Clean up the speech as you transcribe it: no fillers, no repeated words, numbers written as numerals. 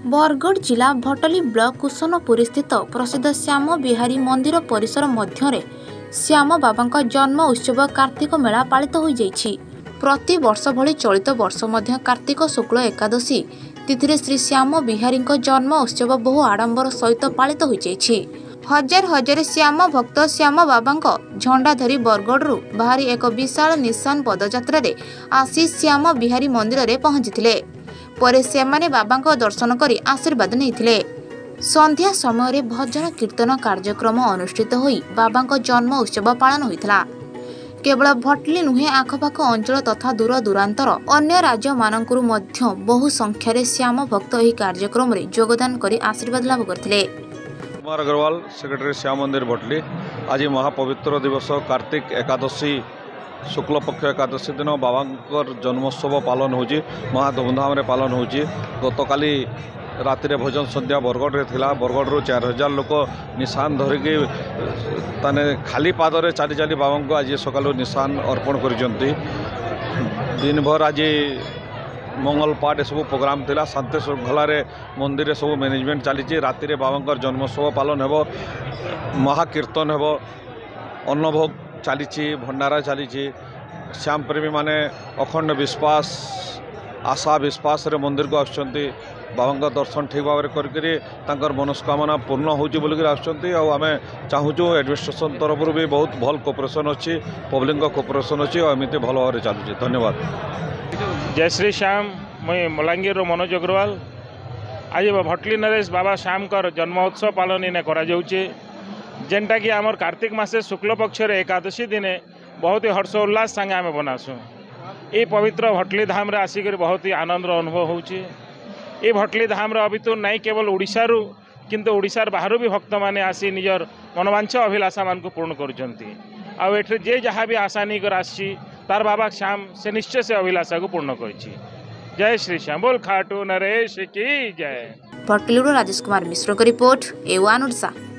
बरगढ़ जिला भटली ब्लॉक कुसनपुरी स्थित प्रसिद्ध श्याम बिहारी मंदिर परिसर मध्य श्याम बाबा जन्म उत्सव कार्तिक मेला पालित हो जाइछि। प्रति वर्ष भली चलित वर्ष मध्य कार्तिक शुक्ल एकादशी तिथि श्री श्याम बिहारी जन्म उत्सव बहु आडंबर सहित पालित हो जाइछि। हजार हजार श्याम भक्त श्याम बाबा झंडा धरी बरगढ़ बाहरी एक विशाल निशान पदयात्रा आसी श्याम बिहारी मंदिर में पहुंची परे सेमाने बाबा दर्शन करी आशीर्वाद नहीं। संध्या समय भजन कीर्तन कार्यक्रम अनुष्ठित होई बाबा जन्म उत्सव पालन होइथिला। केवल भटली नुहे आखपाख अंचल तथा दूर दूरांतर अन्य राज्य मानकरू मध्य बहु संख्यार श्याम भक्त एही कार्यक्रम रे योगदान करी आशीर्वाद लाभ करथिले। कुमार अग्रवाल सेक्रेटरी श्याम मंदिर भटली। आज महापवित्र दिवस कार्तिक एकादशी शुक्ल पक्ष एकादशी दिन बाबा जन्मोत्सव पालन होची महा धूमधाम पालन होची। गतकाली राति भोजन संध्या बरगढ़ थिला। बरगढ़ 4000 लोक निशान धरिकी ताने खाली पादरे चली चली बाबा को आज सकालू निशान अर्पण करिसंती। दिन भर आज मंगल पाठ सब प्रोग्राम थिला। शांति श्रृंखलार मंदिर सब मैनेजमेंट चली। राति बाबा जन्मोत्सव पालन हेबो, महाकीर्तन हेबो, अन्नभोग चली, भंडारा चली। श्याम प्रेमी माने अखंड विश्वास आशा विश्वास रे मंदिर को आसुचंती। बाबा दर्शन ठीक भाव कर मनस्कामना पूर्ण होची बोलिक आसुचंती। आमे चाहूँ एडमिनिस्ट्रेशन तरफ भी बहुत भल कोऑपरेशन अच्छी, पब्लिक कोऑपरेशन अच्छी और एमती भल भाव चलुची। धन्यवाद। जय श्री श्याम। मैं मलांगीर मनोज अग्रवाल। आज भटली नरेश बाबा श्याम जन्मोत्सव पालन इन जेनटा कि आमर कार्तिक मासे शुक्ल पक्ष एकादशी दिने बहुत ही हर्षोल्लास संगे आम बनासु। ये पवित्र भटली धाम रे आसिक बहुत ही आनंद अनुभव होची। ये भटली धाम रे अभी तो नहीं केवल ओडिशारू किंतु ओडिशार बाहर भी भक्त माने आसी निजर मनोवांछा अभिलाषा मान को पूर्ण करुचंती। आउ एठे जे जहाँ भी आशा नहीं कर आसी तार बाबा श्याम से निश्चय से अभिलाषा को पूर्ण करिछि। जय श्री श्याम। बोल खाटू नरेश की जय। भटली राजेश कुमार मिश्र का रिपोर्ट, A1 ओडिशा।